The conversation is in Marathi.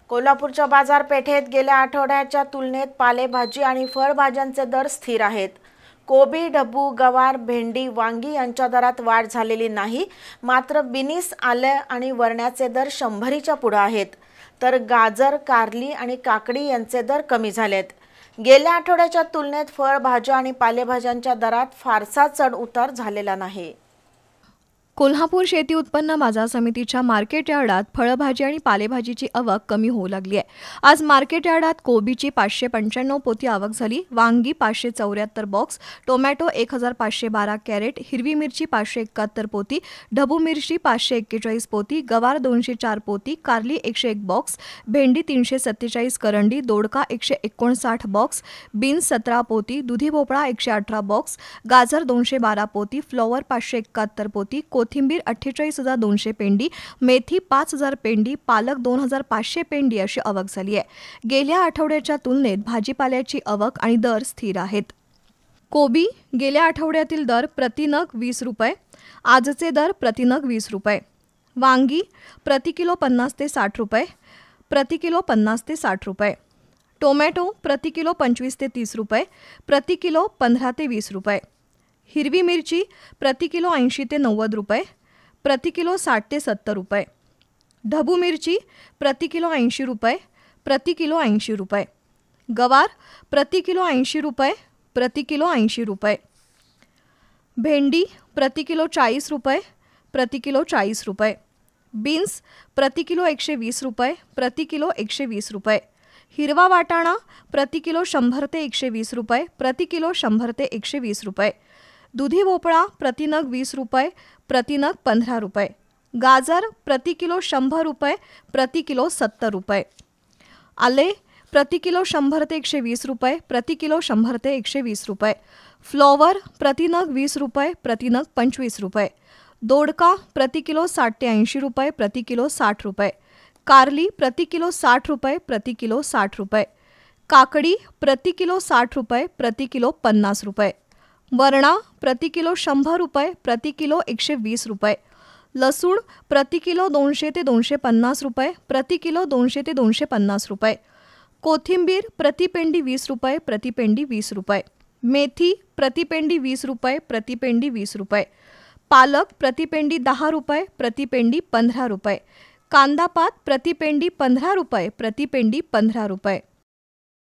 कोल्हापूरच्या बाजारपेठेत गेल्या आठवड्याच्या तुलनेत पालेभाजी आणि फळभाज्यांचे दर स्थिर आहेत। कोबी, ढबू, गवार, भेंडी, वांगी यांच्या दरात वाढ झालेली नाही। मात्र बिनीस, आलं आणि वरण्याचे दर 100च्या पुढे आहेत, तर गाजर, कारली आणि काकडी यांचे दर कमी झालेत। गेल्या आठवड्याच्या तुलनेत फळभाज्या आणि पालेभाज्यांच्या दरात फारसा चढ उतार झालेला नाही। कोल्हापूर शेती उत्पन्न बाजार समितीच्या मार्केट यार्डात फळभाजी आणि पालेभाजीची आवक कमी होऊ लागली आहे। आज मार्केट यार्डात कोबीची 595 पोती आवक झाली, वांगी 574 बॉक्स, टोमॅटो 1512 कॅरेट, हिरवी मिरची 571 पोती, ढबू मिरची 541 पोती, गवार 204 पोती, कारली 101 बॉक्स, भेंडी 347 करंडी, दोडका 159 बॉक्स, बीन्स 17 पोती, दुधी भोपळा 118 बॉक्स, गाजर 212 पोती, फ्लॉवर 571 पोती, कोथिंबीर 48,200 पेंडी, मेथी 5,000 पेंडी, पालक 2,500 पेंडी अशी आवक झाली आहे। गेल्या आठवड्याच्या तुलनेत भाजीपाल्याची आवक आणि दर स्थिर आहेत। कोबी गेल्या आठवड्यातील दर प्रति नग 20 रुपये, आजचे दर प्रति नग 20 रुपये। वांगी प्रति किलो 50 ते 60 रुपये, प्रति किलो 50 ते 60 रुपये। टोमॅटो प्रति किलो 25 ते 30 रुपये, प्रति किलो 15 ते 20 रुपये। हिरवी मिरची प्रति किलो 80 ते 90 रुपये, प्रति किलो 60 ते 70 रुपये। ढबू मिरची प्रति किलो 80 रुपये, प्रति किलो 80 रुपये। गवार प्रति किलो 80 रुपये, प्रति किलो 80 रुपये। भेंडी प्रति किलो 40 रुपये, प्रति किलो 40 रुपये। बीन्स प्रति किलो 120 रुपये, प्रति किलो 120 रुपये। हिरवा वाटाणा प्रति किलो 100 ते 120 रुपये, प्रति किलो 100 ते 120 रुपये। दुधी भोपळा प्रति नग 20 रुपये, प्रति नग 15 रुपये। गाजर प्रति किलो 100 रुपये, प्रति किलो 70 रुपये। आले प्रति किलो 100 ते 120 रुपये, प्रति किलो 100 ते 120 रुपये। फ्लॉवर प्रति नग 20 रुपये, प्रति नग 25 रुपये। दोडका प्रति किलो 60 ते 80 रुपये, प्रति किलो 60 रुपये। कारली प्रति किलो 60 रुपये, प्रति किलो 60 रुपये। काकडी प्रति किलो 60 रुपये, प्रति किलो 50 रुपये। वरणा प्रति किलो 100 रुपये, प्रति किलो 120 रुपये। लसूण प्रति किलो 200 ते 250 रुपये, प्रति किलो 200 ते 250 रुपये। कोथिंबीर प्रति पेंडी 20 रुपये, प्रति पेंडी 20 रुपये। मेथी प्रति पेंडी 20 रुपये, प्रति पेंडी 20 रुपये। पालक प्रति पेंडी 10 रुपये, प्रति पेंडी 15 रुपये। कांदा पात प्रति पेंडी 15 रुपये, प्रति पेंडी 15 रुपये।